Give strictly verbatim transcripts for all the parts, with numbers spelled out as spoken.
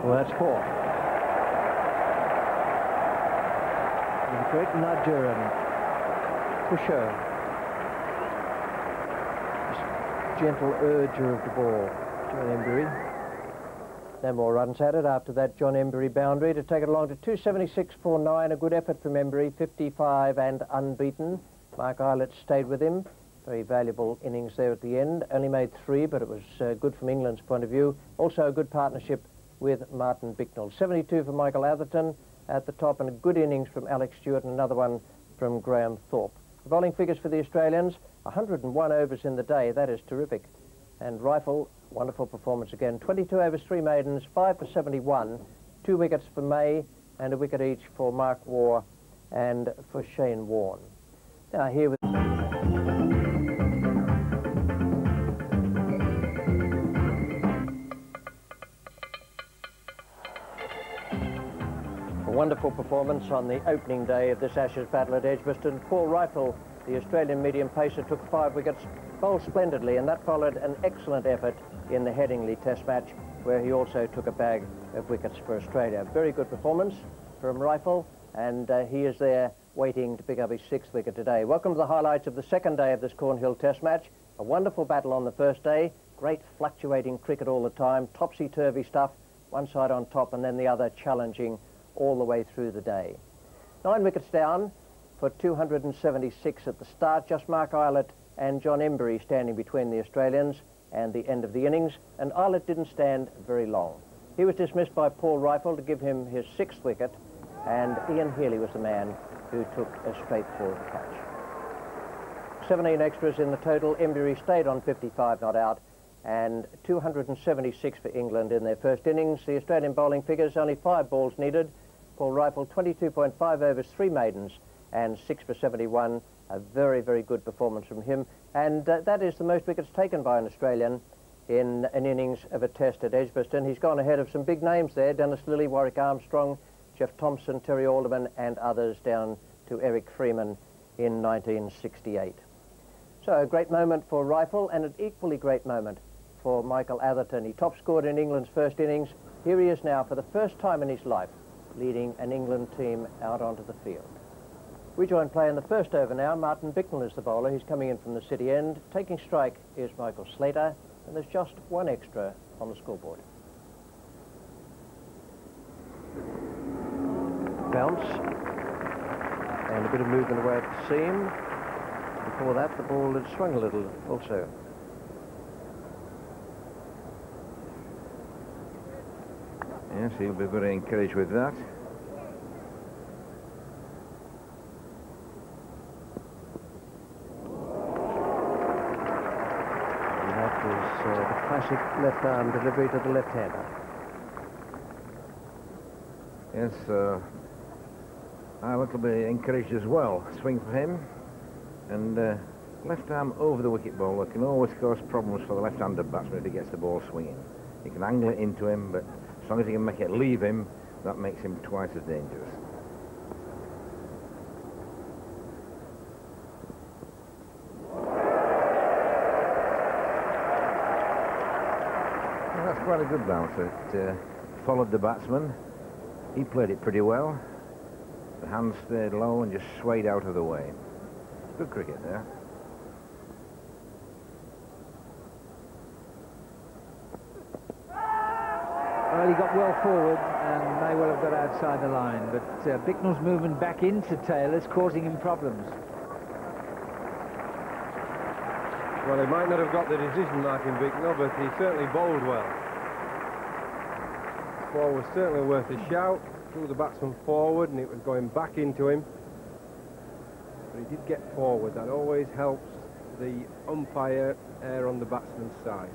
Well, that's four. With a great nudger and pusher. Just gentle urger of the ball, John Emburey. No more runs at it after that John Emburey boundary to take it along to two seventy-six point four nine. A good effort from Emburey, fifty-five and unbeaten. Mark Eilert stayed with him. Very valuable innings there at the end. Only made three, but it was uh, good from England's point of view. Also a good partnership with Martin Bicknell. seventy-two for Michael Atherton at the top, and a good innings from Alex Stewart, and another one from Graham Thorpe. The bowling figures for the Australians, one hundred and one overs in the day. That is terrific. And Rifle, wonderful performance again. twenty-two overs, three maidens, five for seventy-one. Two wickets for May, and a wicket each for Mark Waugh and for Shane Warne. Now here with... A wonderful performance on the opening day of this Ashes battle at Edgbaston. Paul Rifle, the Australian medium pacer, took five wickets, bowled splendidly, and that followed an excellent effort in the Headingley Test match, where he also took a bag of wickets for Australia. Very good performance from Rifle, and uh, he is there waiting to pick up his sixth wicket today. Welcome to the highlights of the second day of this Cornhill Test match. A wonderful battle on the first day, great fluctuating cricket all the time, topsy-turvy stuff, one side on top and then the other challenging all the way through the day. Nine wickets down for two hundred and seventy-six at the start, just Mark Eilert and John Emburey standing between the Australians and the end of the innings, and Eilert didn't stand very long. He was dismissed by Paul Rifle to give him his sixth wicket, and Ian Healy was the man who took a straightforward catch. seventeen extras in the total. Emburey stayed on fifty-five not out, and two hundred and seventy-six for England in their first innings. The Australian bowling figures, only five balls needed. Paul Rifle, twenty-two point five overs, three maidens, and six for seventy-one. A very, very good performance from him. And uh, that is the most wickets taken by an Australian in an innings of a test at Edgbaston. He's gone ahead of some big names there: Dennis Lilly, Warwick Armstrong, Jeff Thompson, Terry Alderman, and others, down to Eric Freeman in nineteen sixty-eight. So a great moment for Rifle, and an equally great moment for Michael Atherton. He top scored in England's first innings. Here he is now, for the first time in his life, leading an England team out onto the field. We join play in the first over now. Martin Bicknell is the bowler. He's coming in from the city end. Taking strike is Michael Slater, and there's just one extra on the scoreboard. Bounce, and a bit of movement away at the seam. Before that, the ball had swung a little also. Yes, he'll be very encouraged with that. And that was uh, the classic left-arm delivery to the left-hander. Yes, uh, Eilert will be encouraged as well. Swing for him, and uh, left arm over the wicket bowler can always cause problems for the left-handed batsman if he gets the ball swinging. He can angle it into him, but as long as he can make it leave him, that makes him twice as dangerous. Well, that's quite a good bounce. It uh, followed the batsman. He played it pretty well. The hands stayed low and just swayed out of the way. Good cricket there. Well, he got well forward and may well have got outside the line, but uh, Bicknell's movement back into Taylor's causing him problems. Well, he might not have got the decision, Martin Bicknell, but he certainly bowled well. The ball was certainly worth a shout. Threw the batsman forward and it was going back into him. But he did get forward. That always helps the umpire err on the batsman's side.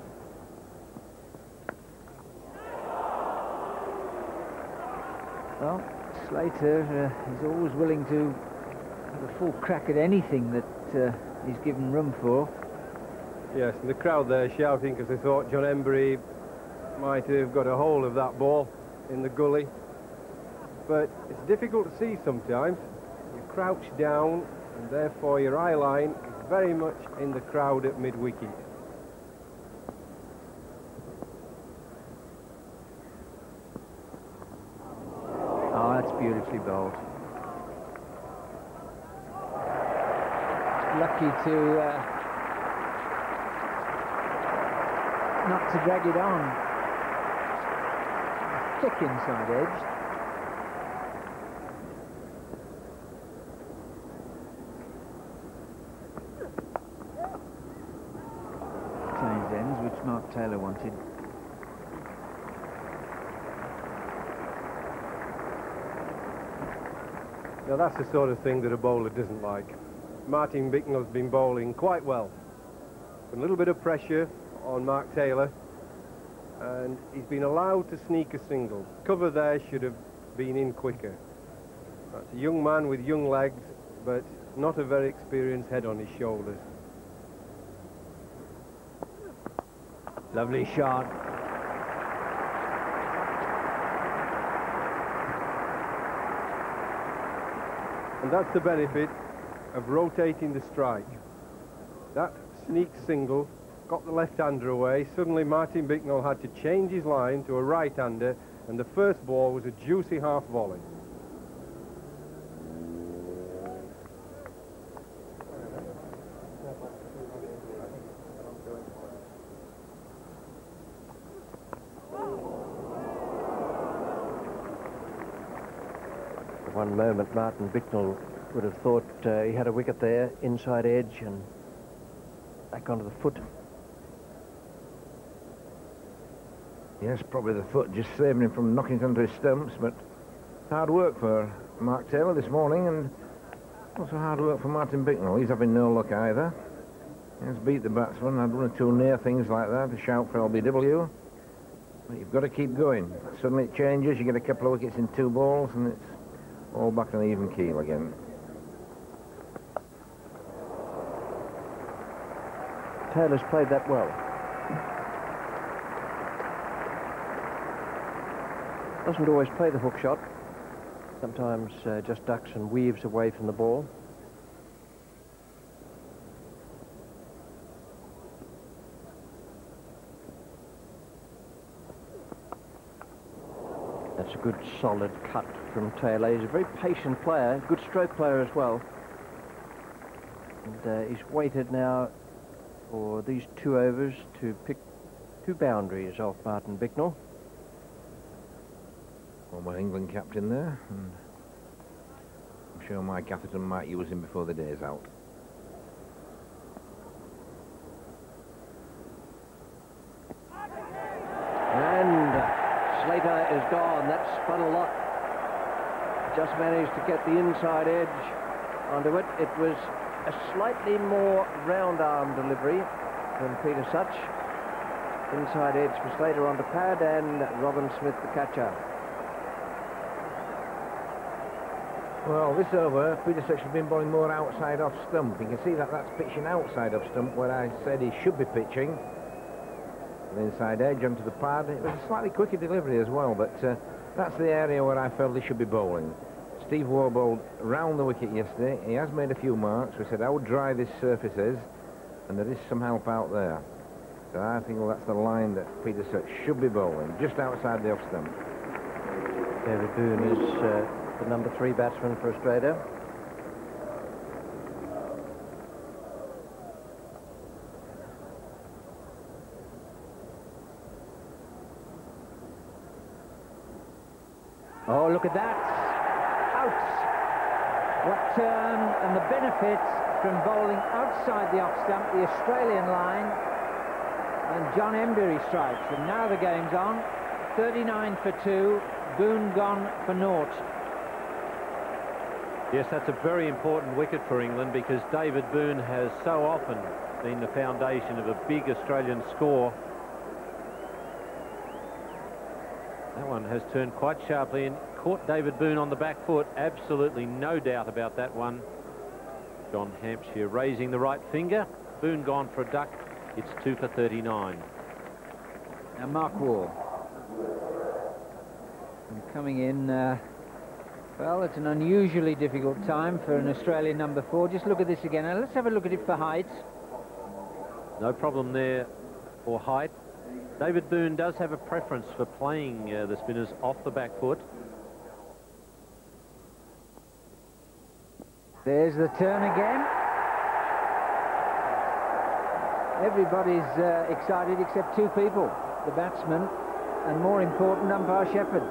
Well, Slater uh, is always willing to have a full crack at anything that uh, he's given room for. Yes, and the crowd there shouting because they thought John Emburey might have got a hold of that ball in the gully. But it's difficult to see sometimes. You crouch down and therefore your eye line is very much in the crowd at mid-wicket. that's beautifully bowled. Lucky to uh, not to drag it on. Thick inside edge. Change ends, which Mark Taylor wanted. Now that's the sort of thing that a bowler doesn't like. Martin Bicknell's been bowling quite well. A little bit of pressure on Mark Taylor, and he's been allowed to sneak a single. Cover there should have been in quicker. That's a young man with young legs, but not a very experienced head on his shoulders. Lovely shot. And that's the benefit of rotating the strike. That sneak single got the left-hander away. Suddenly Martin Bicknell had to change his line to a right-hander, and the first ball was a juicy half volley. For one moment, Martin Bicknell would have thought uh, he had a wicket there, inside edge, and back onto the foot. Yes, probably the foot just saving him from knocking it onto his stumps, but hard work for Mark Taylor this morning, and also hard work for Martin Bicknell. He's having no luck either. He has beat the batsman, had one or two near things like that, a shout for L B W. But you've got to keep going. Suddenly it changes, you get a couple of wickets in two balls, and it's all back on even keel again. Taylor's played that well. Doesn't always play the hook shot. Sometimes uh, just ducks and weaves away from the ball. That's a good solid cut from Taylor. He's a very patient player, good stroke player as well. And uh, he's waited now for these two overs to pick two boundaries off Martin Bicknell. Former England captain there, and I'm sure Mike Atherton might use him before the day's out. And Slater is gone. That spun a lot. Just managed to get the inside edge onto it. It was a slightly more round arm delivery from Peter Such. Inside edge for Slater onto pad, and Robin Smith the catcher. Well, this over, Peter Such has been bowling more outside off stump. You can see that that's pitching outside off stump where I said he should be pitching. The inside edge onto the pad. It was a slightly quicker delivery as well, but uh, that's the area where I felt he should be bowling. Steve Waugh bowled round the wicket yesterday. He has made a few marks. We said how dry this surface is, and there is some help out there. So I think well, that's the line that Peter Such should be bowling, just outside the off stump. David Boone is uh, the number three batsman for Australia. Oh, look at that. Out. What turn and the benefits from bowling outside the off stump, the Australian line, and John Embury strikes. And now the game's on. thirty-nine for two, Boone gone for naught. Yes, that's a very important wicket for England, because David Boone has so often been the foundation of a big Australian score. That one has turned quite sharply and caught David Boone on the back foot. Absolutely no doubt about that one. John Hampshire raising the right finger. Boone gone for a duck. It's two for thirty-nine. Now Mark Waugh. And coming in, uh, well, it's an unusually difficult time for an Australian number four. Just look at this again. Now let's have a look at it for height. No problem there for height. David Boone does have a preference for playing uh, the spinners off the back foot. There's the turn again. Everybody's uh, excited except two people, the batsman and, more important, umpire Shepherd.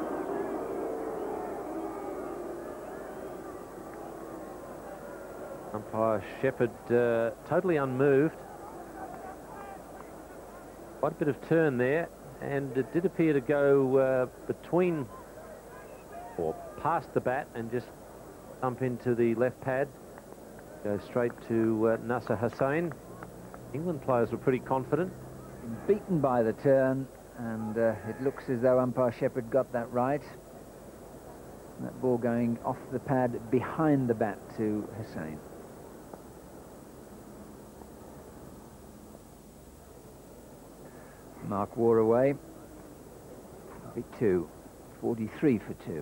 Umpire Shepherd uh, totally unmoved. Quite a bit of turn there, and it did appear to go uh, between or past the bat and just thump into the left pad. Go straight to uh, Nasser Hussain. England players were pretty confident. Beaten by the turn, and uh, it looks as though umpire Shepherd got that right. That ball going off the pad behind the bat to Hussain. Mark Waugh away. Big two. forty-three for two.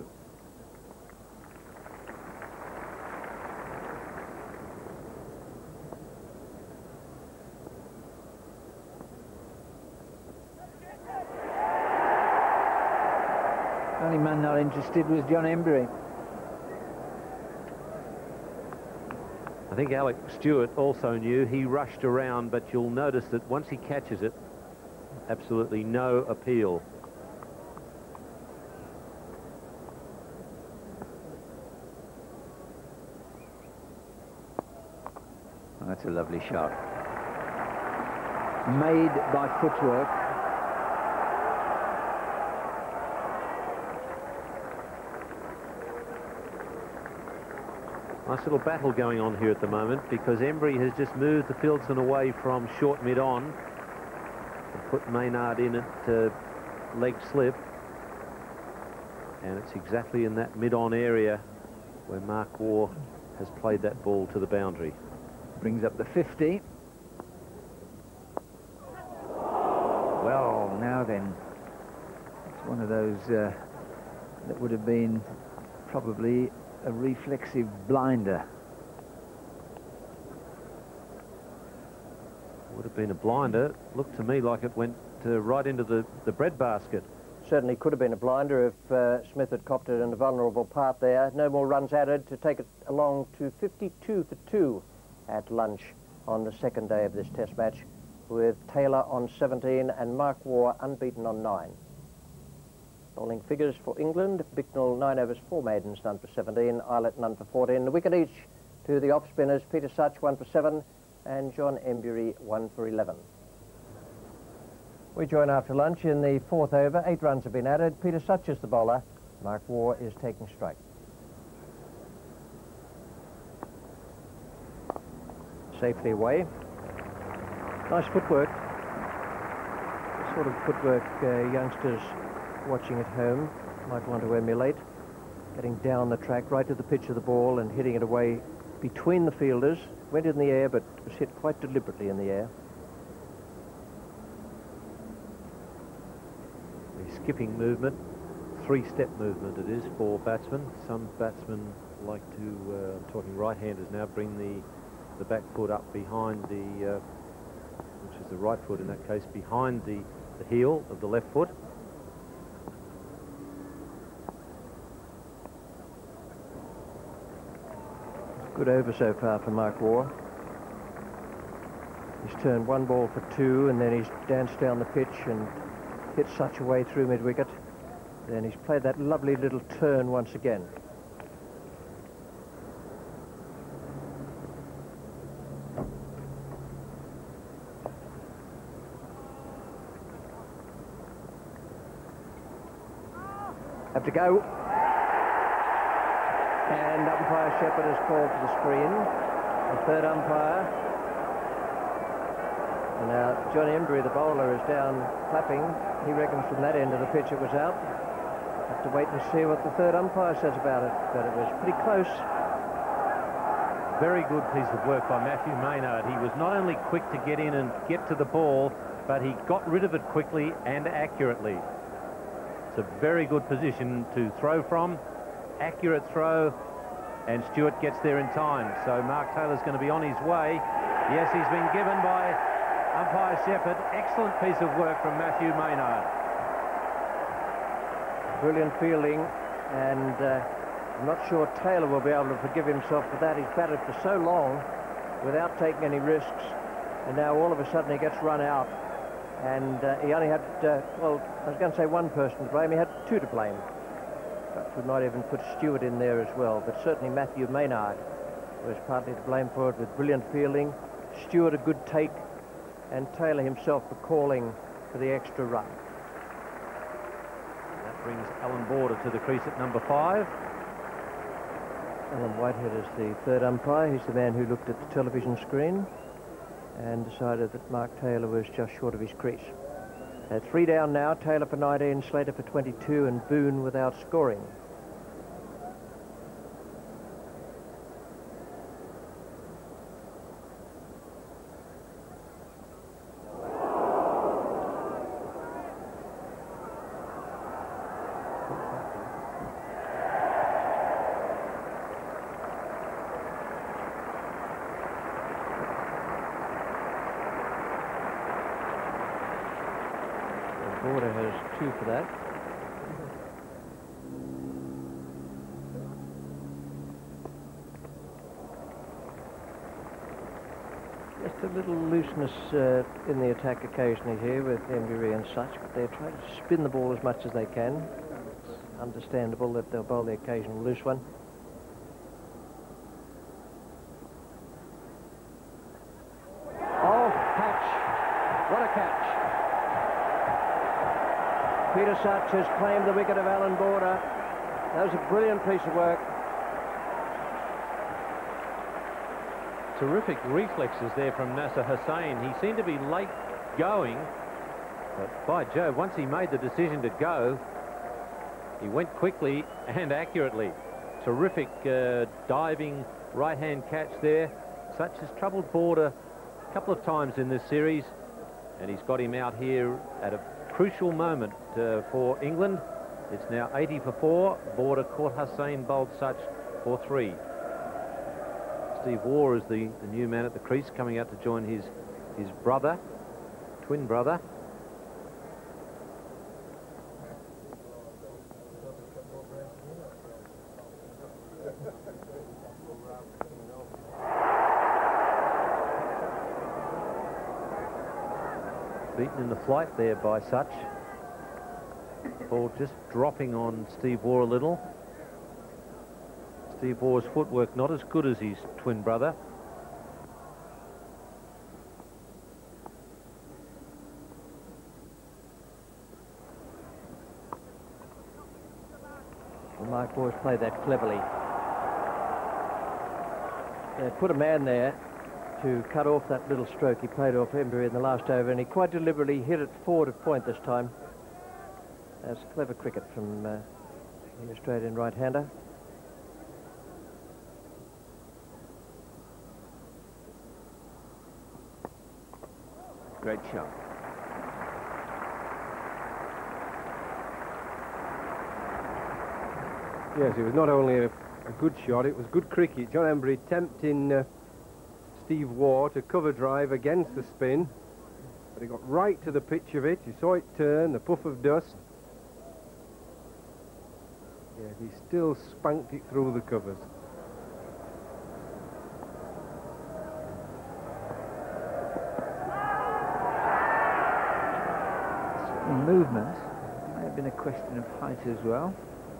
Only man not interested was John Emburey. I think Alex Stewart also knew. He rushed around, but you'll notice that once he catches it, absolutely no appeal. Oh, that's a lovely shot. Made by footwork. Nice little battle going on here at the moment, because Emburey has just moved the fieldsman away from short mid-on and put Maynard in at uh, leg slip. And it's exactly in that mid-on area where Mark Waugh has played that ball to the boundary. Brings up the fifty. Well, now then, it's one of those uh, that would have been probably a reflexive blinder. Would have been a blinder. Looked to me like it went uh, right into the, the breadbasket. Certainly could have been a blinder if uh, Smith had copped it in a vulnerable part there. No more runs added to take it along to fifty-two for two at lunch on the second day of this test match, with Taylor on seventeen and Mark Waugh unbeaten on nine. Bowling figures for England: Bicknell nine overs, four maidens, none for seventeen, Eilert none for fourteen. The wicket each to the off spinners: Peter Such one for seven and John Emburey one for eleven. We join after lunch in the fourth over. Eight runs have been added. Peter Such is the bowler. Mark Waugh is taking strike. Safely away. Nice footwork. The sort of footwork uh, youngsters watching at home might want to emulate. Getting down the track right to the pitch of the ball and hitting it away between the fielders. Went in the air, but was hit quite deliberately in the air. The skipping movement, three-step movement it is for batsmen. Some batsmen like to, uh, I'm talking right-handers now, bring the, the back foot up behind the, uh, which is the right foot in that case, behind the, the heel of the left foot. Good over so far for Mark Waugh. He's turned one ball for two, and then he's danced down the pitch and hit Such a way through mid-wicket. Then he's played that lovely little turn once again. Have to go. And umpire Shepherd has called for the screen. The third umpire. And now John Emburey, the bowler, is down clapping. He reckons from that end of the pitch it was out. Have to wait and see what the third umpire says about it, but it was pretty close. Very good piece of work by Matthew Maynard. He was not only quick to get in and get to the ball, but he got rid of it quickly and accurately. It's a very good position to throw from. Accurate throw, and Stewart gets there in time. So Mark Taylor's going to be on his way. Yes, he's been given by umpire Shepherd. Excellent piece of work from Matthew Maynard. Brilliant fielding, and uh, I'm not sure Taylor will be able to forgive himself for that. He's batted for so long without taking any risks, and now all of a sudden he gets run out, and uh, he only had, uh, well, I was going to say one person to blame, he had two to blame. But we might even put Stewart in there as well, but certainly Matthew Maynard was partly to blame for it with brilliant fielding, Stewart a good take, and Taylor himself for calling for the extra run. That brings Alan Border to the crease at number five. Alan Whitehead is the third umpire. He's the man who looked at the television screen and decided that Mark Taylor was just short of his crease. Uh, three down now, Taylor for nineteen, Slater for twenty-two, and Boone without scoring. Border has two for that. Just a little looseness uh, in the attack occasionally here with Embury and such, but they're trying to spin the ball as much as they can. It's understandable that they'll bowl the occasional loose one. Oh, catch! What a catch! Peter Such has claimed the wicket of Alan Border. That was a brilliant piece of work. Terrific reflexes there from Nasser Hussain. He seemed to be late going, but by Jove, once he made the decision to go, he went quickly and accurately. Terrific uh, diving right-hand catch there. Such has troubled Border a couple of times in this series, and he's got him out here at a crucial moment uh, for England. It's now eighty for four. Border caught Hussain, bowled Such for three. Steve Waugh is the, the new man at the crease, coming out to join his his brother, twin brother. Beaten in the flight there by Such. Ball just dropping on Steve Waugh a little. Steve Waugh's footwork not as good as his twin brother. Well, Mark Waugh's played that cleverly. They put a man there to cut off that little stroke he played off Embury in the last over, and he quite deliberately hit it forward of point this time. That's clever cricket from uh, the Australian right-hander. Great shot. Yes, it was not only a, a good shot, it was good cricket. John Embury tempting uh, Steve Waugh to cover drive against the spin, but he got right to the pitch of it. You saw it turn, the puff of dust. Yeah, he still spanked it through the covers. Movement. Might have been a question of height as well.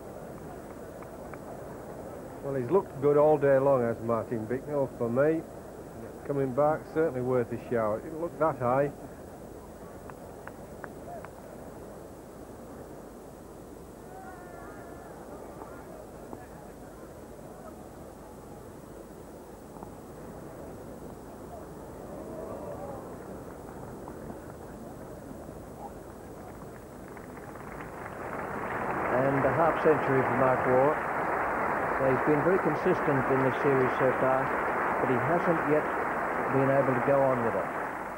Well, he's looked good all day long, as Martin Bicknell, for me. Coming back, certainly worth a shout. It didn't look that high. And a half century for Mark Waugh. So he's been very consistent in this series so far, but he hasn't yet been able to go on with it.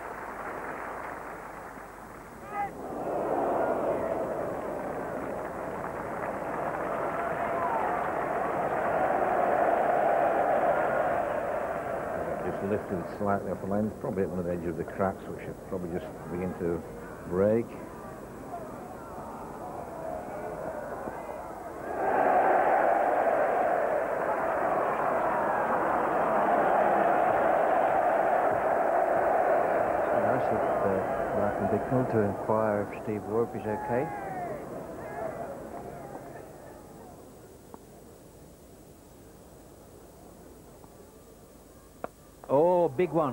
Just lifted slightly off the length, probably at one of the edge of the cracks, which should probably just begin to break. to inquire if Steve Waugh is okay. Oh, big one.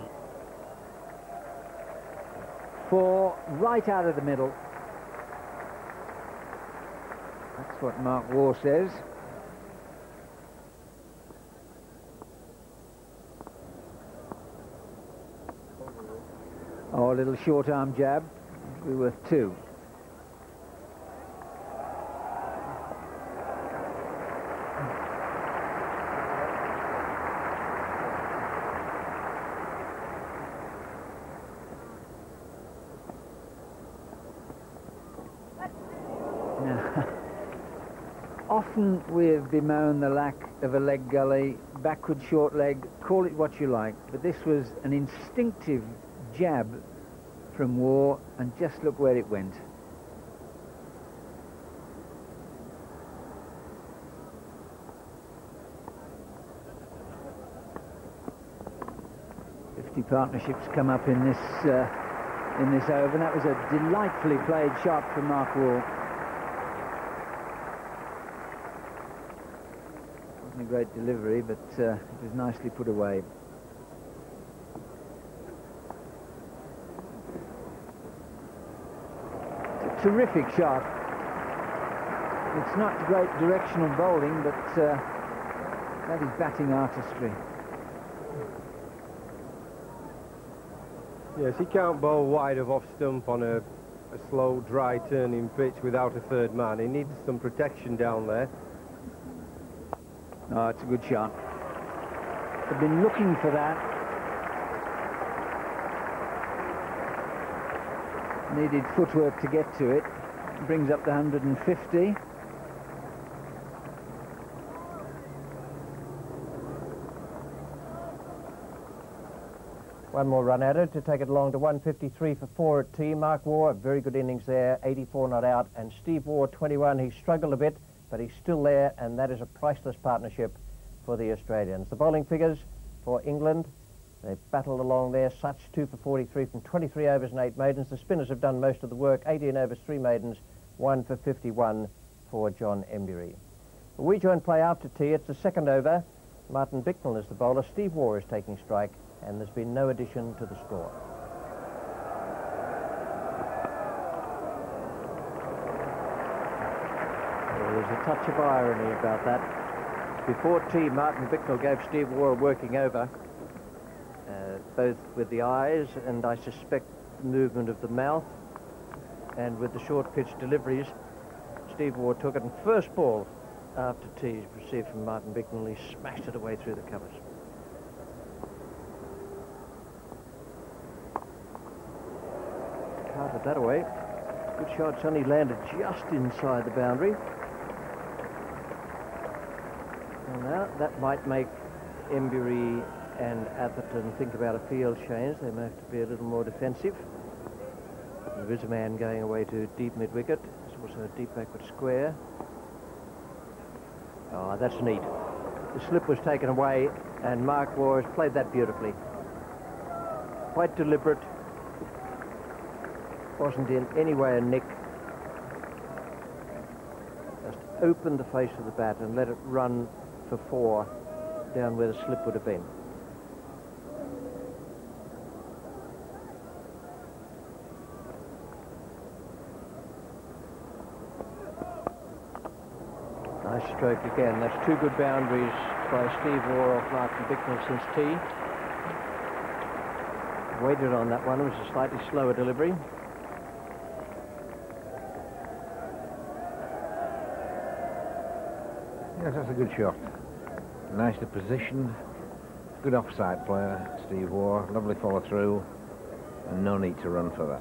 Four, right out of the middle. That's what Mark Waugh says. Oh, a little short arm jab. Be worth two. Often we've bemoaned the lack of a leg gully, backward short leg, call it what you like, but this was an instinctive jab from Waugh, and just look where it went. Fifty partnerships come up in this uh, in this over, and that was a delightfully played shot from Mark Waugh. Wasn't a great delivery, but uh, it was nicely put away. Terrific shot. It's not great directional bowling, but uh, that is batting artistry. Yes, he can't bowl wide of off stump on a, a slow, dry turning pitch without a third man. He needs some protection down there. Oh, it's a good shot. They've been looking for that. Needed footwork to get to it. Brings up the one hundred fifty. One more run at it to take it along to one fifty-three for four at tea. Mark Waugh, a very good innings there, eighty-four not out, and Steve Waugh, twenty-one. He struggled a bit, but he's still there, and that is a priceless partnership for the Australians. The bowling figures for England, they battled along there. Such two for forty-three from twenty-three overs and eight maidens. The spinners have done most of the work. eighteen overs, three maidens, one for fifty-one for John Emburey. We join play after tea. It's the second over. Martin Bicknell is the bowler. Steve Waugh is taking strike, and there's been no addition to the score. Well, there's a touch of irony about that. Before tea, Martin Bicknell gave Steve Waugh a working over. Uh, both with the eyes and I suspect movement of the mouth, and with the short pitch deliveries. Steve Waugh took it, and first ball after tea received from Martin Bicknell. He smashed it away through the covers. Carted that away. Good shot. It's only landed just inside the boundary. And now that might make Emburey and Atherton think about a field change. They may have to be a little more defensive. There is a man going away to deep mid-wicket. There's also a deep backward square. Oh, that's neat. The slip was taken away, and Mark Waugh has played that beautifully. Quite deliberate. Wasn't in any way a nick. Just opened the face of the bat and let it run for four down where the slip would have been. Nice stroke again. That's two good boundaries by Steve Waugh off Martin Bicknell since tea. Waited on that one. It was a slightly slower delivery. Yes, that's a good shot. Nicely positioned. Good offside player, Steve Waugh. Lovely follow through, and no need to run for that.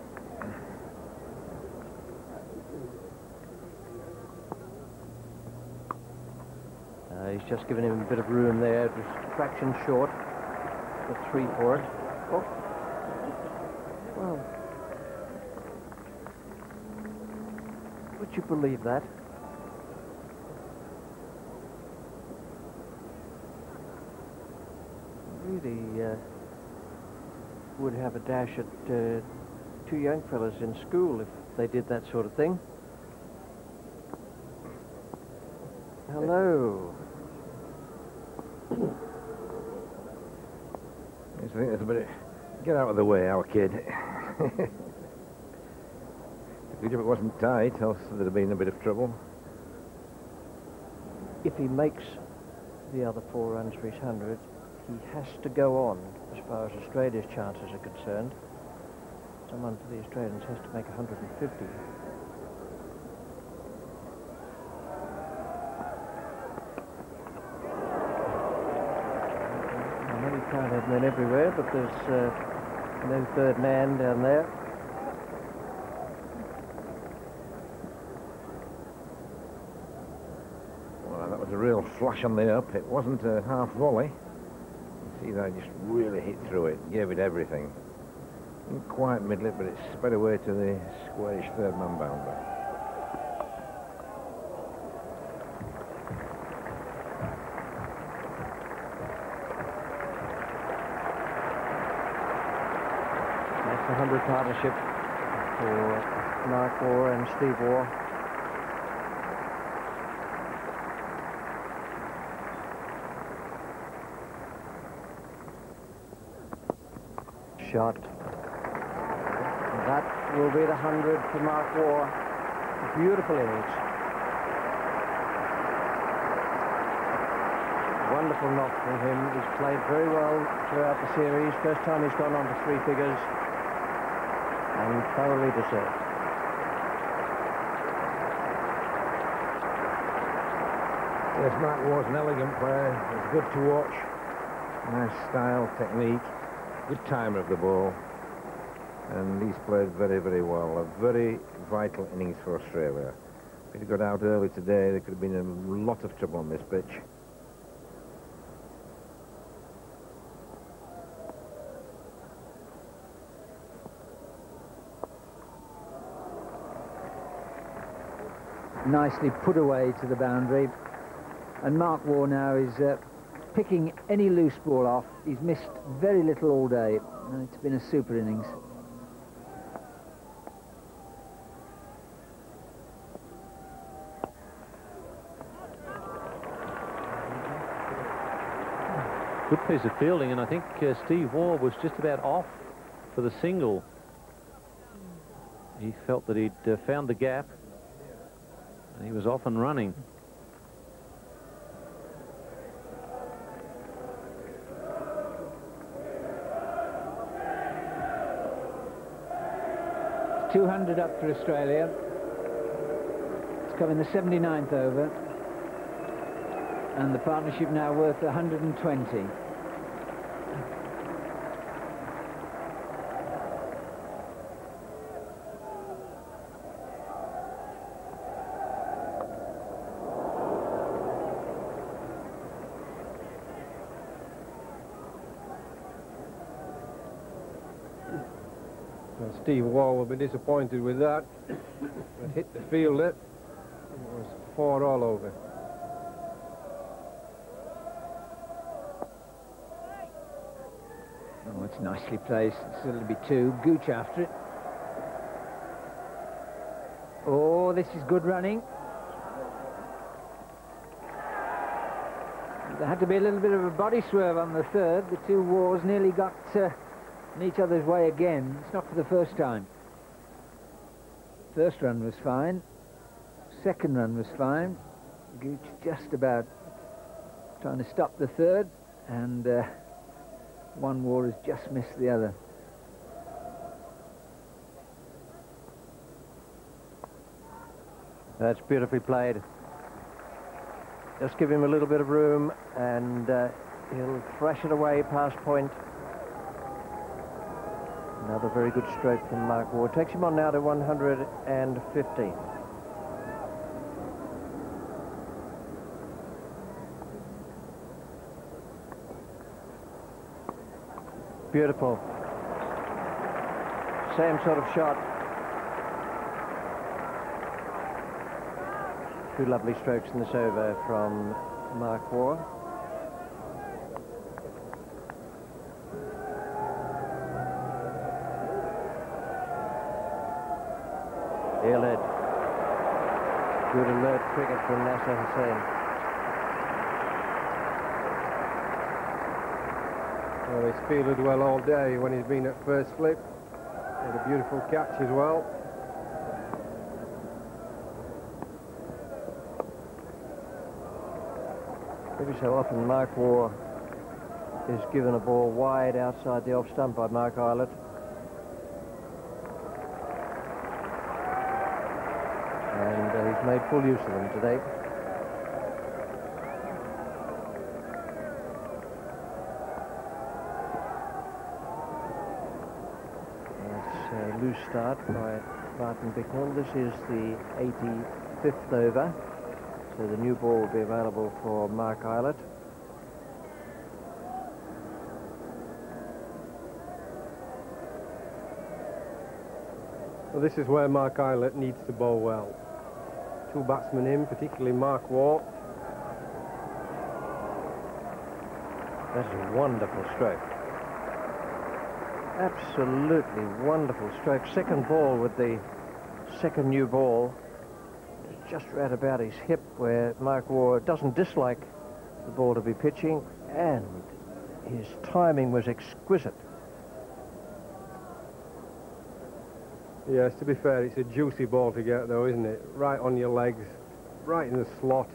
Uh, he's just given him a bit of room there. It was a fraction short. The three for it. Oh. Well, would you believe that? Really uh, would have a dash at uh, two young fellas in school if they did that sort of thing. Hello. I think it's a bit. Get out of the way, our kid. Good if it wasn't tight, else there'd have been a bit of trouble. If he makes the other four runs for his hundred, he has to go on as far as Australia's chances are concerned. Someone for the Australians has to make one hundred fifty. I know you can't have men everywhere, but there's uh, no third man down there. Well, that was a real flash on the up. It wasn't a half volley. You see that just really hit through it, gave it everything. Didn't quite middle it, but it sped away to the squarish third man boundary. That's the hundred partnership for Mark Waugh and Steve Waugh. Shot. That will be the hundred for Mark Waugh. A beautiful innings. Wonderful knock from him. He's played very well throughout the series. First time he's gone on to three figures. And thoroughly deserved. Yes, Mark Waugh's an elegant player. He's good to watch. Nice style, technique. Good timer of the ball. And he's played very, very well. A very vital innings for Australia. If he'd got out early today, there could have been a lot of trouble on this pitch. Nicely put away to the boundary. And Mark Waugh now is uh, picking any loose ball off. He's missed very little all day. And it's been a super innings. Good piece of fielding, and I think uh, Steve Waugh was just about off for the single. He felt that he'd uh, found the gap, and he was off and running. two hundred up for Australia. It's coming the seventy-ninth over. And the partnership now worth one hundred twenty. Well, Steve Waugh will be disappointed with that. It hit the fielder. It was four all over. Oh, it's nicely placed. It's it'll be two. Gooch after it. Oh, this is good running. There had to be a little bit of a body swerve on the third. The two Waughs nearly got uh, in each other's way again. It's not for the first time. First run was fine. Second run was fine. Gooch just about trying to stop the third, and uh, one Waugh has just missed the other. That's beautifully played. Just give him a little bit of room, and uh, he'll thrash it away past point. Another very good stroke from Mark Waugh. Takes him on now to one hundred fifty. Beautiful. Same sort of shot. Two lovely strokes in this over from Mark Waugh. Air-led. Good alert cricket from Nasser Hussain. Well, he's fielded well all day when he's been at first flip. Had a beautiful catch as well. Every so often Mark Waugh is given a ball wide outside the off stump by Mark Eilert. And uh, he's made full use of them today. That's a loose start by Martin Bicknell. This is the eighty-fifth over. So the new ball will be available for Mark Eilert. Well, this is where Mark Eilert needs to bowl well. Two batsmen in, particularly Mark Waugh. That's a wonderful stroke. Absolutely wonderful stroke. Second ball with the second new ball. Just right about his hip, where Mark Waugh doesn't dislike the ball to be pitching, and his timing was exquisite. Yes, to be fair, it's a juicy ball to get, though, isn't it? Right on your legs, right in the slot.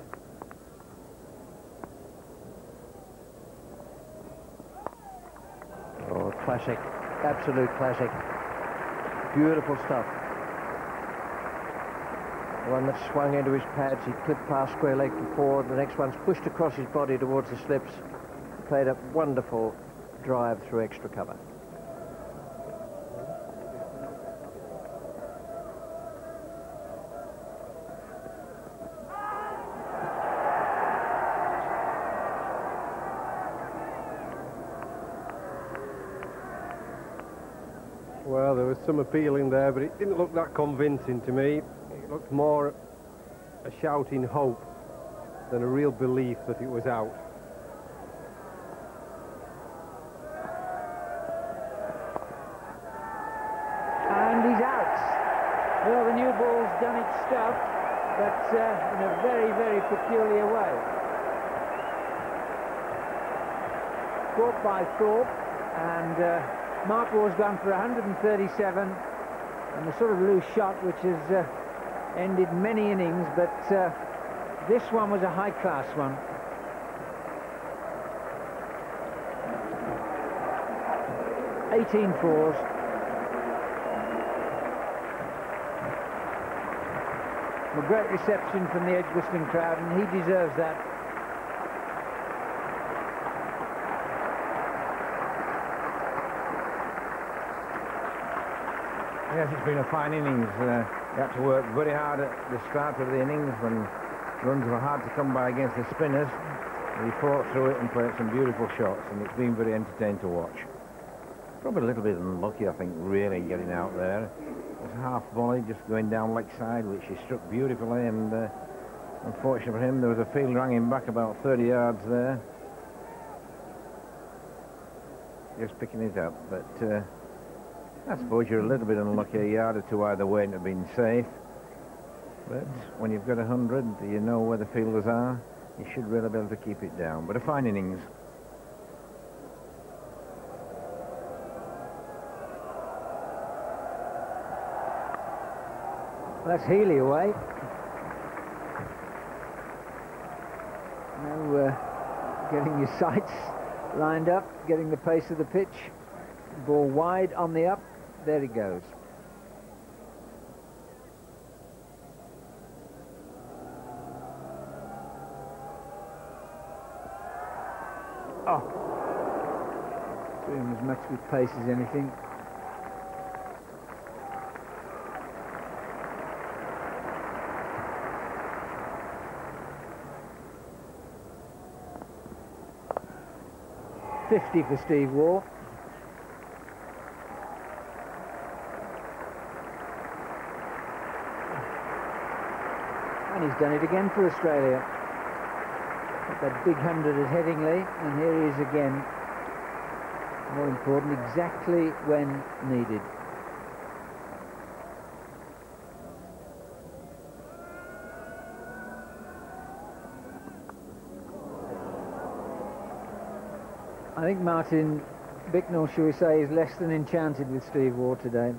Oh, classic, absolute classic. Beautiful stuff. One that swung into his pads, he clipped past square leg to forward. The next one's pushed across his body towards the slips. Played a wonderful drive through extra cover. Well, there was some appeal in there, but it didn't look that convincing to me. It looked more a shouting hope than a real belief that it was out. And he's out. Well, the new ball's done its stuff, but uh, in a very, very peculiar way. Caught by Thorpe, and uh, Mark Waugh's gone for one hundred thirty-seven, and the sort of loose shot which has uh, ended many innings, but uh, this one was a high-class one. eighteen fours. A great reception from the Edgbaston crowd, and he deserves that. Yes, it's been a fine innings. Uh, you had to work very hard at the start of the innings when runs were hard to come by against the spinners. He fought through it and played some beautiful shots, and it's been very entertaining to watch. Probably a little bit unlucky, I think, really getting out there. It was a half volley just going down leg side, which he struck beautifully, and uh, unfortunately for him, there was a field hanging back about thirty yards there. Just picking it up, but uh, I suppose you're a little bit unlucky, a yard or two either way and have been safe. But when you've got a hundred, you know where the fielders are. You should really be able to keep it down. But a fine innings. That's Healy away. Now uh, getting your sights lined up, getting the pace of the pitch. Ball wide on the up. There he goes. Oh. Doing as much with pace as anything. fifty for Steve Waugh. And he's done it again for Australia. Got that big hundred at Headingley, and here he is again. More important, exactly when needed. I think Martin Bicknell, shall we say, is less than enchanted with Steve Waugh today.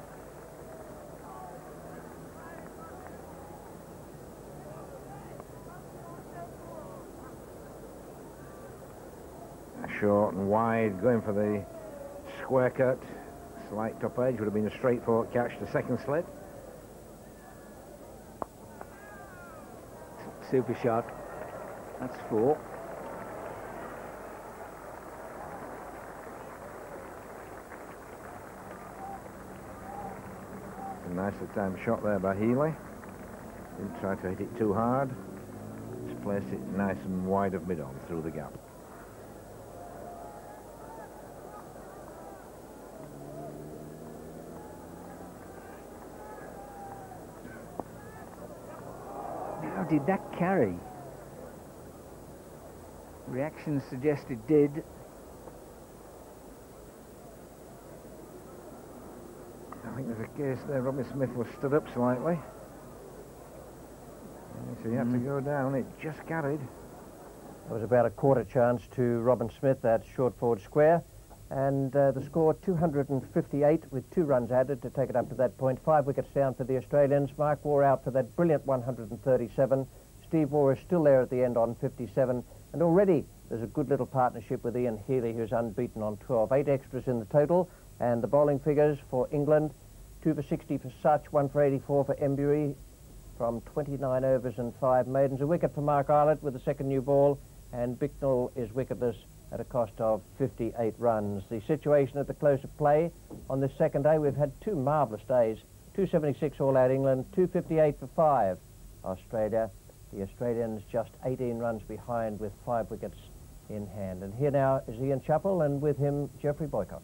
Short and wide, going for the square cut. Slight top edge, would have been a straightforward catch to second slip. Super shot. That's four. A nicely timed shot there by Healy. Didn't try to hit it too hard. Just placed it nice and wide of mid-on through the gap. How did that carry? Reactions suggest it did. I think there's a case there. Robin Smith was stood up slightly, so he had mm. to go down. It just carried. There was about a quarter chance to Robin Smith, that short forward square, and uh, the score two hundred fifty-eight with two runs added to take it up to that point. Five wickets down for the Australians. Mark Waugh out for that brilliant one hundred thirty-seven. Steve Waugh is still there at the end on fifty-seven, and already there's a good little partnership with Ian Healy, who's unbeaten on twelve. Eight extras in the total, and the bowling figures for England: two for sixty for Such, one for eighty-four for Embury from twenty-nine overs and five maidens. A wicket for Mark Islet with the second new ball, and Bicknell is wicketless at a cost of fifty-eight runs. The situation at the close of play on this second day: we've had two marvellous days. two seventy-six all out England, two fifty-eight for five Australia. The Australians just eighteen runs behind with five wickets in hand. And here now is Ian Chappell, and with him Geoffrey Boycott.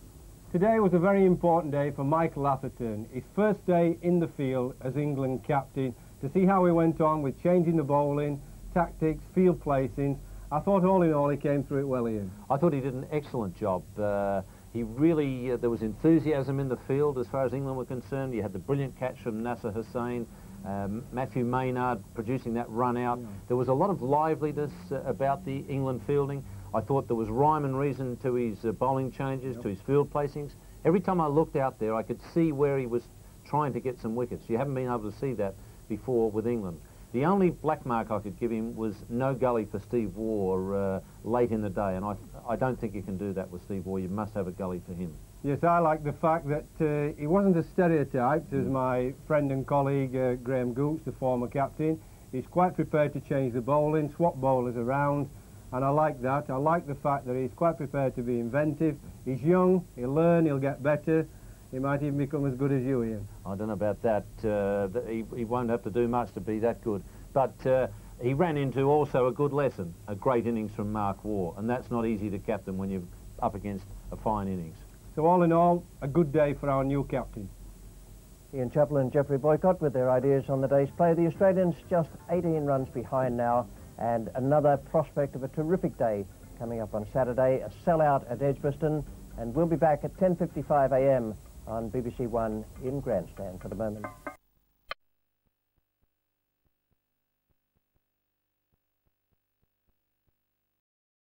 Today was a very important day for Michael Atherton. His first day in the field as England captain. To see how he went on with changing the bowling, tactics, field placings, I thought all in all he came through it well, Ian. I thought he did an excellent job. Uh, he really, uh, there was enthusiasm in the field as far as England were concerned. You had the brilliant catch from Nasser Hussain, um, Matthew Maynard producing that run out. Mm. There was a lot of liveliness uh, about the England fielding. I thought there was rhyme and reason to his uh, bowling changes, yep. to his field placings. Every time I looked out there, I could see where he was trying to get some wickets. You haven't been able to see that before with England. The only black mark I could give him was no gully for Steve Waugh uh, late in the day, and I, I don't think you can do that with Steve Waugh. You must have a gully for him. Yes, I like the fact that uh, he wasn't as stereotyped as my friend and colleague uh, Graham Gooch, the former captain. He's quite prepared to change the bowling, swap bowlers around, and I like that. I like the fact that he's quite prepared to be inventive. He's young, he'll learn, he'll get better. He might even become as good as you, Ian. I don't know about that. Uh, he, he won't have to do much to be that good. But uh, he ran into also a good lesson, a great innings from Mark Waugh, and that's not easy to captain when you're up against a fine innings. So all in all, a good day for our new captain. Ian Chappell and Geoffrey Boycott with their ideas on the day's play. The Australians just eighteen runs behind now, and another prospect of a terrific day coming up on Saturday, a sellout at Edgbaston, and we'll be back at ten fifty-five a m on B B C One in Grandstand for the moment.